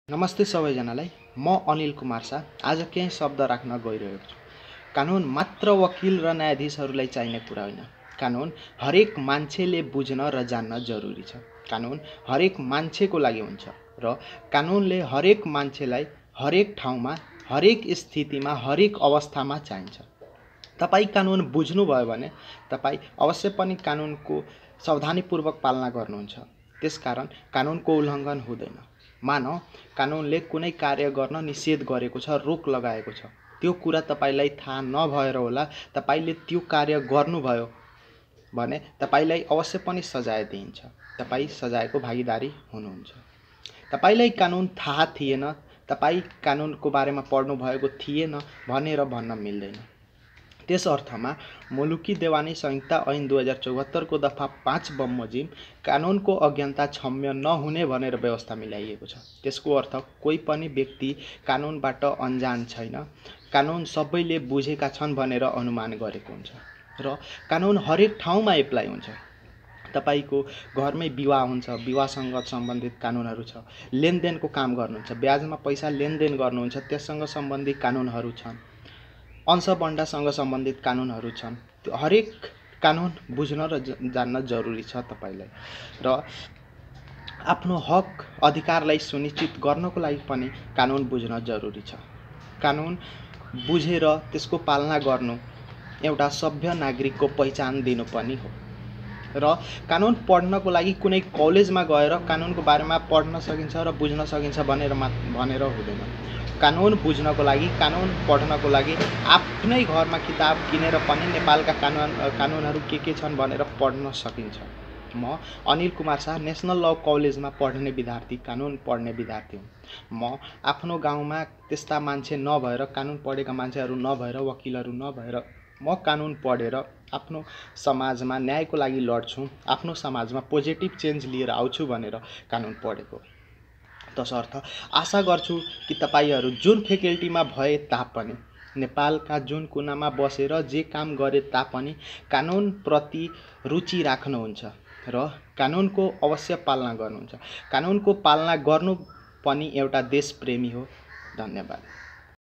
नमस्ते सबैजनालाई। म अनिल कुमार शाह आज केही शब्द राख्न गइरहेको छु। कानुन मात्र वकिल र न्यायाधीशहरूलाई चाहिने कुरा होइन। कानुन हरेक मान्छेले बुझ्न र जान्न जरुरी छ। कानुन हरेक मान्छेको लागि हुन्छ र कानुनले हरेक मान्छेलाई हरेक ठाउँमा, हरेक स्थितिमा, हरेक अवस्थामा चाहिन्छ। तपाईँ कानुन बुझ्नुभयो भने तपाईँ अवश्य पनि कानुनको सावधानीपूर्वक पालना गर्नुहुन्छ। त्यसकारण कानुनको उल्लङ्घन हुँदैन। मानौ कानुनले कुनै कार्य गर्न निषेध गरेको छ, रोक लगाएको छ। त्यो कुरा तपाईलाई थाहा नभएर होला तपाईले त्यो कार्य गर्नुभयो भने तपाईलाई अवश्य पनि सजाय दिइन्छ। तपाई सजायको भागीदारी हुनुहुन्छ। तपाईलाई कानुन थाहा थिएन, तपाई कानुनको बारेमा पढ्नु भएको थिएन भनेर भन्न मिल्दैन। त्यस अर्थमा मुलुकी देवानी संहिता ऐन 2074 को दफा 5 बमोजिम कानुनको अज्ञानता क्षम्य नहुने भनेर व्यवस्था मिलाइएको छ। त्यसको अर्थ कोही पनि व्यक्ति कानुनबाट अनजान छैन, कानुन सबैले बुझेका छन् भनेर अनुमान गरेको हुन्छ र कानुन हरेक ठाउँमा एप्लाई हुन्छ। तपाईको घरमै विवाह हुन्छ, विवाहसँग सम्बन्धित कानुनहरू छ। लेनदेनको काम गर्नुहुन्छ, ब्याजमा पैसा लेनदेन गर्नुहुन्छ, त्यससँग सम्बन्धित कानुनहरू छन्। अंशबन्डासँग सम्बन्धित कानुनहरू छन्। त्यो हरेक कानुन बुझ्न र जान्न जरुरी छ तपाईलाई र आफ्नो हक अधिकारलाई सुनिश्चित गर्नको लागि पनि कानुन बुझ्न जरुरी छ। कानुन बुझेर त्यसको पालना गर्नु एउटा सभ्य नागरिकको पहिचान दिनु पनि हो र कानुन पढ्नको लागि कुनै कलेजमा गएर कानुनको बारेमा पढ्न सकिन्छ र बुझ्न सकिन्छ भनेर हुँदैन। कानुन बुझ्नको लागि, कानुन पढ्नको लागि आफ्नै घरमा किताब किनेर पनि नेपालका कानुनहरू के छन् भनेर पढ्न सकिन्छ। म अनिल कुमार शाह नेशनल ल कलेजमा पढ्ने विद्यार्थी, कानुन पढ्ने विद्यार्थी हुँ। म आफ्नो गाउँमा त्यस्ता मान्छे नभएर, कानुन पढेका मान्छेहरू नभएर, वकिलहरू नभएर म कानुन पढेर आफ्नो समाजमा न्यायको लागि लड्छु, आफ्नो समाजमा पोजिटिभ चेन्ज लिएर आउँछु भनेर कानुन पढेको। तसर्थ आशा गर्छु कि तपाईहरू जुन फ्याकल्टीमा भए तापनि, नेपालका जुन कुनामा बसेर जे काम गरे तापनि कानुन प्रति रुचि राख्नुहुन्छ र कानुनको अवश्य पालना गर्नुहुन्छ। कानुनको पालना गर्नु पनि एउटा देशप्रेमी हो। धन्यवाद।